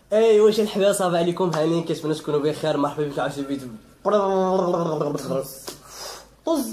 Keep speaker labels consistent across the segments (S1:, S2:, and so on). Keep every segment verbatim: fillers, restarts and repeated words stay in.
S1: اي واش الحباب صافي عليكم هانيين كتمنى تكونوا بخير. مرحبا بكم على شي فيديو طز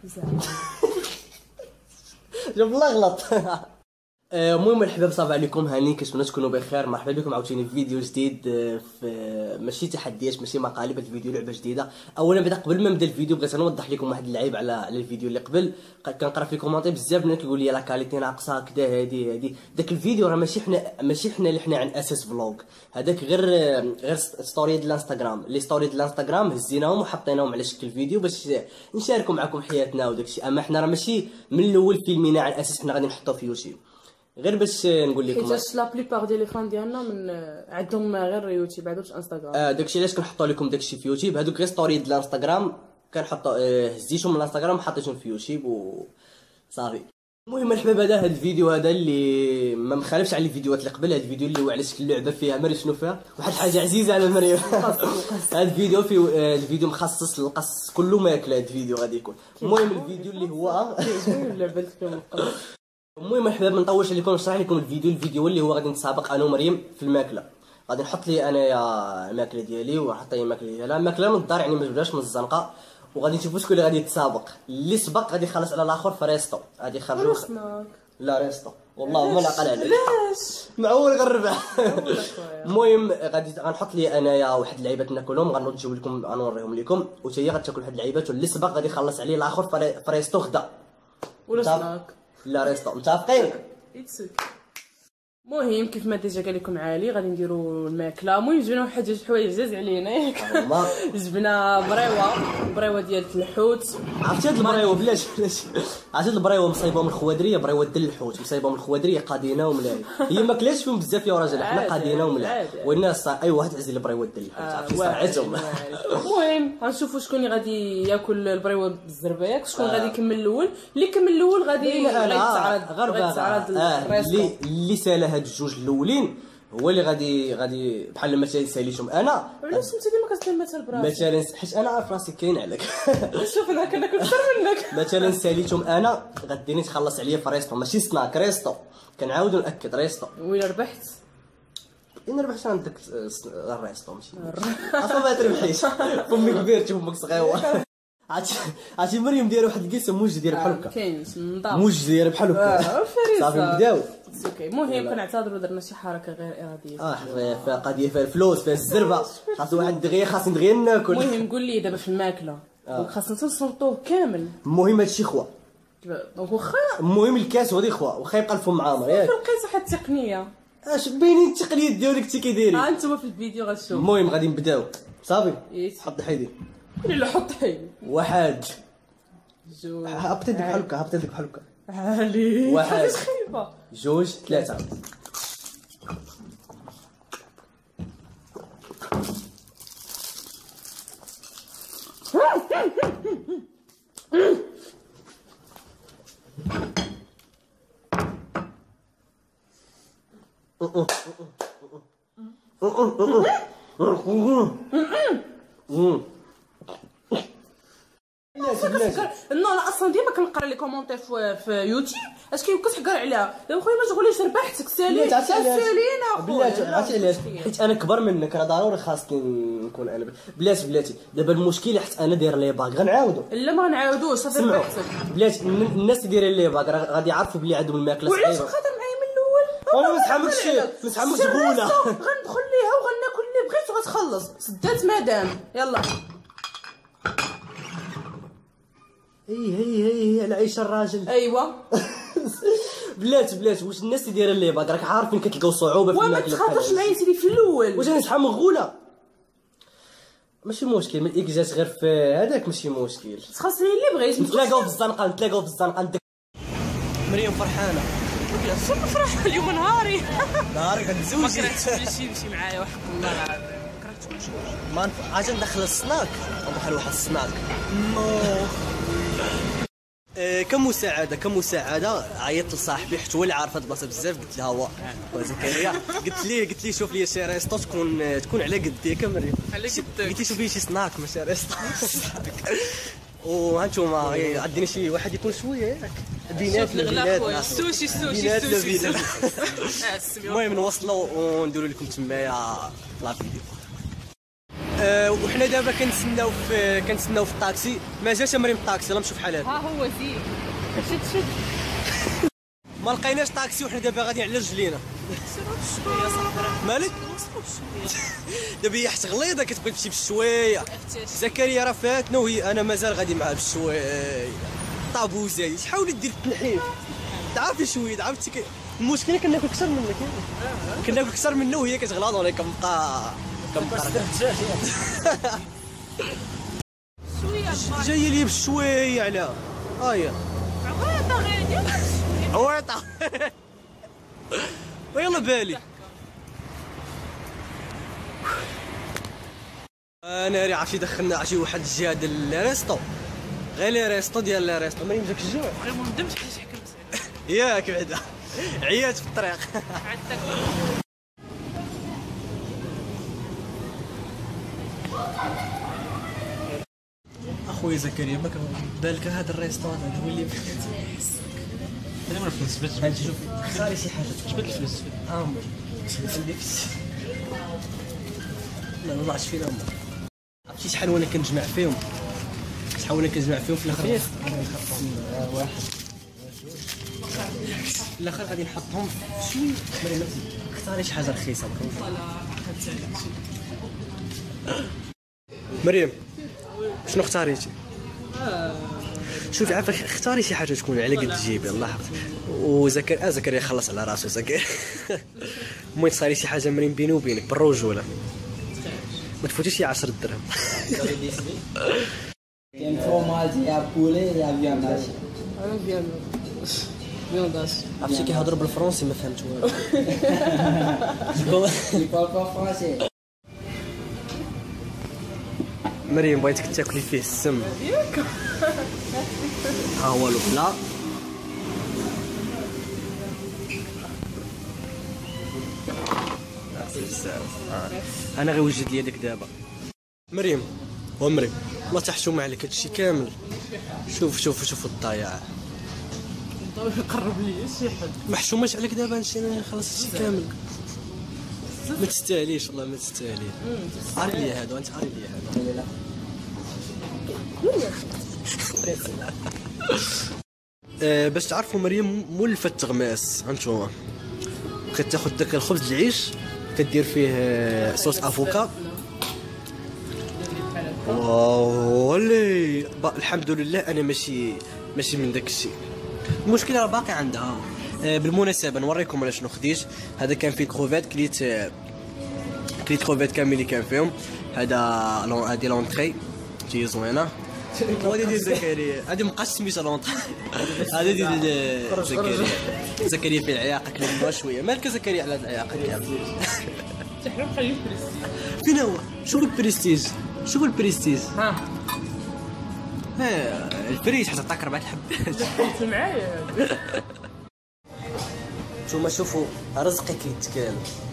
S1: جاب الله غلط. المهم الحباب صافي عليكم هانيين كنتمنى تكونوا بخير. مرحبا بكم عاوتاني في فيديو جديد، في ماشي تحديات ماشي مقالب، الفيديو لعبه جديده. اولا بعدا قبل ما نبدا الفيديو بغيت نوضح لكم واحد اللعيب على على الفيديو اللي قبل. كنقرا في الكومونتير بزاف بنات كيقول لي لا كاليتي ناقصه كدا هادي هادي. داك الفيديو راه ماشي حنا ماشي حنا اللي حنا عن اساس فلوغ، هذاك غير غير ستوري ديال الانستغرام. لي ستوري ديال الانستغرام هزيناهم وحطيناهم على شكل فيديو باش نشاركوا معكم حياتنا وداكشي. اما حنا راه ماشي من الاول فيلمينا على اساس حنا غادي نحطوه في يوتيوب، غير باش نقول لكم
S2: حيت لا بليبار ديال لي فان ديالنا من عندهم غير يوتيوب، ما عندهمش انستغرام.
S1: اه داكشي علاش كنحطوا لكم داكشي في يوتيوب. هذوك غير ستوري ديال الانستغرام كنحطوا آه هزيتهم من الانستغرام وحطيتهم في يوتيوب وصافي. المهم الحباب هذا هذا الفيديو هذا اللي ما مخالفش على الفيديوهات اللي قبل. هذا الفيديو اللي هو على شكل لعبه فيها مريم شنو فيها واحد الحاجه عزيزه على مريم. هذا الفيديو في آه الفيديو مخصص للقص كله ماكله. هذا الفيديو غادي يكون المهم الفيديو اللي هو
S2: اللعبه اللي
S1: المهم الحباب ما نطولش عليكم نشرح لكم الفيديو. الفيديو اللي هو غادي نتسابق انا ومريم في الماكله. غادي نحط لي انايا الماكله ديالي ونحط لي الماكله ديالها، الماكله من الدار يعني ما جبناش من الزنقه. وغادي نشوفوا شكون اللي غادي يتسابق. اللي سبق غادي يخلص على الاخر في ريستو. غادي يخرجوا لا ريستو والله ما العقل عليك
S2: علاش
S1: معول غير الربح. المهم غادي غنحط لي انايا واحد اللعيبات ناكلهم، غنوجيو لكم غنوريهم لكم وتا هي غتاكل واحد اللعيبات. واللي سبق غادي يخلص عليه الاخر في ريستو غدا
S2: ولا سناك
S1: لا ريستو. متفقين؟
S2: المهم كيف ما ديجا قال لكم عالي غادي نديروا الماكله. المهم جبنا واحد جوج حوايج عزاز علينا ياك. جبنا بريوه بريوه ديال الحوت.
S1: عرفتي هاد البريوه بلاش بلاش عرفتي هاد البريوه مصايبه من الخوادريه، بريوه ديال الحوت مصايبه من الخوادريه قادينه وملاهي. هي ما كلاش فيهم بزاف يا راجل، حنا قادينه وملاهي والناس اي واحد عزيز البريوه ديال الحوت عرفتي صراحتهم.
S2: المهم غنشوفوا شكون اللي غادي ياكل البريوه بالزربه ياك، شكون غادي يكمل الاول. اللي يكمل الاول غادي غيتعرض غيتعرض
S1: اللي اللي سال هاد الجوج الاولين هو اللي غادي غادي بحال مثلا ساليتهم انا.
S2: علاش انت ديما كتسال مثلا براسك؟
S1: مثلا حيت انا عارف راسي كاين عليك.
S2: شوف انا كناكل اكثر منك.
S1: مثلا ساليتهم انا غاديني تخلص عليا في ريستو ماشي سناك ريستو. كنعاودو ناكد ريستو.
S2: وإلا ربحت
S1: إن ربحت عندك الريستو ماشي اصلا ما تربحيش. فمك كبير فمك صغيوه. عرفتي عرفتي مريم دايره واحد الكيسه موج داير بحال هكا.
S2: كاين نضاف
S1: موج داير بحال هكا. صافي نبداو.
S2: اوكي المهم كنعتذروا درنا شي حركه غير اراديه.
S1: اه فيها قضيه فيها الفلوس فيها الزربه. خاص واحد دغيا خاصني دغيا ناكل.
S2: المهم قول لي دابا في الماكله خاصنا تنصرطوه كامل.
S1: المهم هادشي خوا
S2: دونك واخا
S1: المهم الكاس هو خوا واخا يبقى الفم معامر ياك.
S2: لقيت واحد التقنيه
S1: اش باينين التقنيات ديالك انت كيدايرين.
S2: ها انتما في الفيديو غتشوف.
S1: المهم غادي نبداو صافي.
S2: يس
S1: حط حيدي
S2: لا حط حيدي.
S1: واحد
S2: جوج
S1: هبطت بحال هكا هبطت بحال هكا.
S2: علي
S1: واحد
S2: خايبه
S1: جوج ثلاثة.
S2: نو انا اصلا ديما كنقرا لي كومونتير في, في يوتيوب اش كيتحكر عليها. دابا خويا ما تقوليش ربحتك سالي سالينا
S1: بلاتي. عرفتي علاش؟ حيت انا كبر منك راه ضروري خاصني نكون انا. بلاتي بلاتي دابا المشكل حيت انا داير لي باك غنعاودو.
S2: لا ما غنعاودوش صافي ربحتك.
S1: بلاتي الناس اللي دايرين لي باك راه غادي يعرفوا بلي عندهم الماكله صعيبه.
S2: وعلاش خاطر معايا من الاول؟
S1: انا ما نتحملش ما نتحملش غوله.
S2: غندخل ليها وغناكل اللي بغيت وغتخلص. سدات مدام يلا.
S1: هي هي هي على عيش الراجل.
S2: ايوا
S1: بلات بلات واش الناس اللي دايره اللي باك راك عارفين كتلقاو صعوبه في الماكله.
S2: وما تخاطرش معايا سيدي في الاول.
S1: واش انا نتحمل غوله ماشي مشكل. من الاكزات غير في هذاك ماشي مشكل.
S2: خاصني اللي بغيت
S1: نتلاقاو في الزنقه نتلاقاو في الزنقه. مريم فرحانه.
S2: شنو فرح اليوم نهاري.
S1: نهارك غتزوجي.
S2: ما كرهتش تمشي يمشي معايا وحق الله العظيم. كرهت تمشي.
S1: ما عاد ندخل السناك ندخل واحد السناك. نو إيه كمساعده كمساعده عيطت لصاحبي حيت هو اللي عارف هاد البلاصه بزاف. قلت لها هو زكريا قلت ليه قلت ليه شوف لي شي ريستو تكون تكون على قدي كمريم.
S2: على قدك
S1: قلت لي شوف لي شي سناك ماشي ريستو. وهانتوما عندنا شي واحد يكون شويه ياك بيناتنا بيناتنا
S2: السوشي السوشي
S1: بيناتنا
S2: السوشي
S1: بيناتنا.
S2: السوشي.
S1: المهم نوصلوا ونديروا لكم تمايا لا فيديو. أه وحنا دابا كنتسناو في كنتسناو في الطاكسي، ما جاش مريم الطاكسي، يلاه نمشيو في حالات.
S2: ها هو زين شد شد
S1: ما لقيناش طاكسي وحنا دابا غاديين على رجلينا. مالك دابا هي حيت غليظه كتبغي تمشي بالشويه. زكريا راه فاتنا وهي انا مازال غادي معاه بالشويه. طابوزاي حاولي دير التنحيف تعرفي شويه عرفتي كي المشكله كناكل اكثر منك كناكل اكثر منه وهي كتغلاض وانا كنبقى كنبقى
S2: شويه
S1: جايه لي بالشويه على هاهي
S2: عويطه غادي
S1: عويطه ويلا بالي. انا راه عرفتي دخلنا عشي واحد الجهه ديال الريستو، غير لي ريستو ديال الريستو مريم جاك الجوع
S2: غير ما ندمتش حيت حكمت
S1: ياك بعدا عيات في الطريق.
S2: عندك
S1: اخويا زكريا ما كان بالك هذا الريستو هذا هو اللي
S3: انا ما الفلوس
S1: هانت شوف خاري شي حاجه
S3: جبت الفلوس
S1: اه عندك لا ما ضاعش فينا امك. عرفتي شحال وانا كنجمع فيهم شحال وانا كنجمع فيهم في الاخر واحد في الاخر غادي نحطهم شويه مريم اختاري شي حاجه رخيصه مريم شنو اختاريتي؟ شوفي عافاك اختاري شي حاجه تكون على قد جيبي الله يحفظك. وزكريا آه زكريا خلص على راسو زكريا. المهم صاري شي حاجه مريم بيني وبينك بالرجوله ما تفوتيش شي عشرة درهم.
S4: كاين فروماج يا بولي يا فيانداش.
S2: انا فيان فيانداش
S1: عرفتي كيهضروا بالفرنسي ما فهمت والو.
S4: يبال با فرونسي.
S1: مريم بغيتك تاكلي فيه السم. ها هو البلا انا غيوجد لي هذاك دابا. مريم ومريم الله تحشوم عليك هادشي كامل. شوف شوف شوف الضياع
S2: يقرب لي شي حد
S1: محشوماش عليك دابا هادشي انا خلاص هادشي كامل. ما تستاهليش والله ما تستاهلي. عارف لي هذا وانت عارف لي هذا. أه باش تعرفوا مريم مولفة تغماس هانتوما كتاخذ داك الخبز العيش كدير فيه صوص افوكا. ولي الحمد لله انا ماشي ماشي من داك الشيء. المشكله راه باقي عندها. أه بالمناسبه نوريكم على شنو خديت. هذا كان فيه كروفيت كليت كليت كروفيت كامل اللي كان فيهم. هذا هادي لونطري تجي زوينه. وهذه ديال زكريا هذه مابقاش سميتها لونطري. هذه ديال زكريا. زكريا في العياقه كلمه شويه مالك زكريا على العياقه ديالك.
S2: تحرم خليه بريستيج.
S1: فين هو؟ شوف البريستيج شوف البريستيج
S2: ها
S1: ها الفريج حتعطيك ربعة حبات.
S2: قلت معايا
S1: نتوما شوفوا رزقي كيتكال.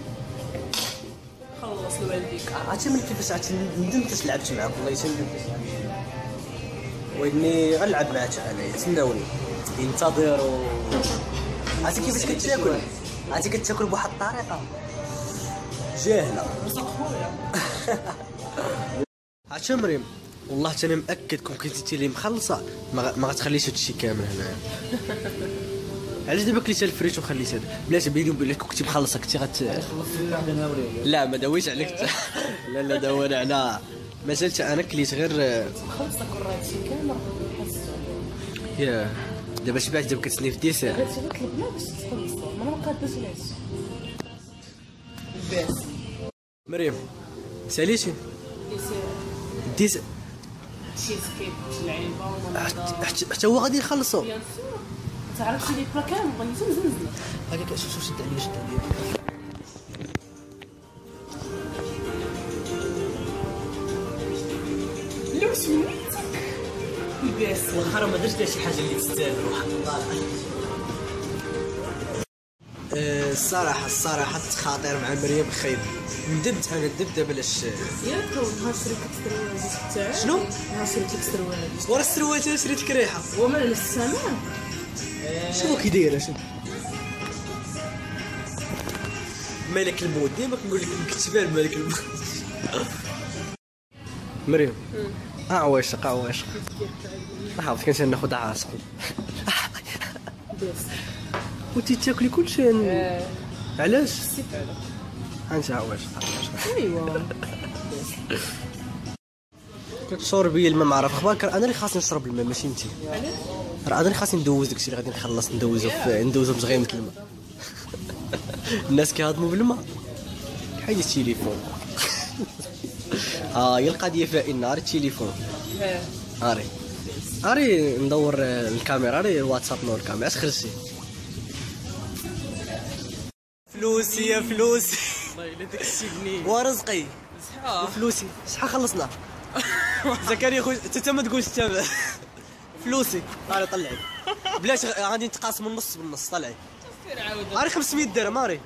S2: خلص لوالديك
S1: عرفتي من كيفاش عرفتي ندمت اش لعبت معاك والله يسلمك واني غنلعب معاك انا تسناوني ينتظروا. عرفتي كيفاش كتاكل عرفتي كتاكل بواحد الطريقه جاهله. عرفتي مريم والله انا مأكد كون كنتي لي مخلصه ما, ما غتخليش هادشي كامل هنايا. علاش دابا كليتها الفريت وخليت هذا بلاتي بيني وبينك كنتي مخلصه كنتي غت لا ما داويش عليك. لا لا داونا على مازالت انا كليت غير
S2: خلص كل هادشي كامل نحس
S1: يا دابا شبعت دابا كتسني في ديسير.
S2: هادشي اللي طلبناه باش تخلصوا ما مقاداش الهادشي باس.
S1: مريم ساليتي
S2: ديسير
S1: ديس
S2: تشيز كيك العلبه ومنظر
S1: حتى حتى هو غادي يخلصوا.
S2: بيان سور تعرف شي لي بلا كامل بغيتو نزنزنا
S1: هكاك شوف شوف شد عليا شد عليا.
S2: لو سميتك الباس
S1: واخا ما درت شي حاجه اللي تستاهل واحد الله. الصراحه الصراحه التخاطر مع مريم خايب. ندمت انا ندمت دابا لاش
S2: ياك نهار شريت السروال تاعك
S1: شنو؟
S2: نهار شريت السروال
S1: ورا السروال شريت كريحه
S2: ومن السماء
S1: شنو كي دايره شنو مالك الموت ديما كنقول لك الكتبان مالك الموت. مريم عواشق عواشق حاضر كنت ناخذ عاسق وانتي تاكلي كلشي علاش؟ انت عواشق عواشق
S2: ايوا
S1: كتشرب بيا الماء ما عرف اخبارك. انا اللي خاصني نشرب الماء ماشي انت. راه انا اللي خاصني ندوز داكشي اللي غادي نخلص ندوزو في ندوزو بزغيمه الماء. الناس كيهضموا بالماء حيد التليفون. اه هي القضيه فائنه. راه التليفون اري اري ندور الكاميرا راه الواتساب نور الكاميرا اش خرجتي فلوسي يا فلوسي
S2: والله الا داك السجني
S1: ورزقي
S2: صحه
S1: فلوسي شحال خلصنا زكريا خويا انت ما تقولش انت فلوسي اري طلعي بلاش غادي نتقاسموا النص بالنص طلعي
S2: سير عاود
S1: اري خمسمية درهم اري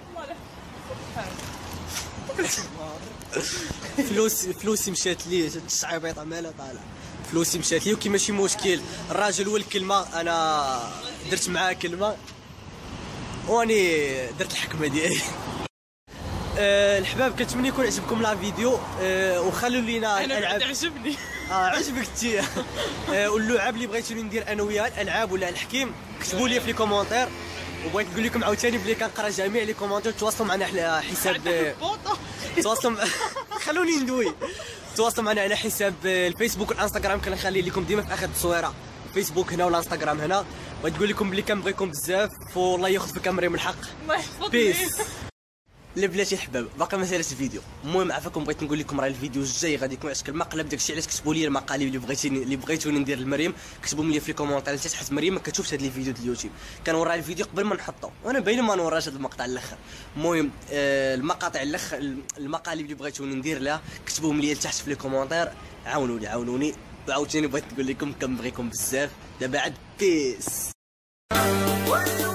S1: فلوسي فلوسي مشات لي الشعيبيطه مالها طالع فلوسي مشات لي وكي ماشي مشكل الراجل هو الكلمه انا درت معاه كلمه واني درت الحكمه ديالي. أه الحباب كنتمنى يكون عجبكم لا فيديو أه وخلوا لينا الالعاب.
S2: عجبني
S1: اه عجبك انت أه واللعاب اللي بغيتو ندير انا وياه الالعاب ولا الحكيم كتبوا لي في لي كومونتير. وبغيت نقول لكم عاوتاني بلي كنقرا جميع لي كومونتير. تواصلوا معنا على حساب تواصلوا خلوني ندوي تواصلوا معنا على حساب الفيسبوك والانستغرام. كنخلي لكم ديما في اخر التصويره الفيسبوك هنا والانستغرام هنا. بغيت نقول لكم بلي كنبغيكم بزاف والله ياخذ فيك مريم الحق.
S2: الله يحفظك
S1: بيس. لا بلاتي الحباب باقي ما سالش الفيديو. المهم عافاكم بغيت نقول لكم راه الفيديو الجاي غادي يكون على شكل مقلب. داكشي علاش كتبوا لي المقالب اللي بغيتيني اللي بغيتوني ندير لمريم كتبوا لي في لي كومونتير حتى حيت مريم ما كتشوفش هاد الفيديو ديال اليوتيوب. كنوريها الفيديو قبل ما نحطو وانا باين ما نوراش هاد المقطع الاخر. المهم آه المقاطع الاخر المقالب اللي بغيتوني ندير لها كتبوهم لي لتحت في لي كومونتير. عاونوني عاونوني وعاوتاني بغيت نقول لكم كنبغيكم بزاف. دابا عاد بيس.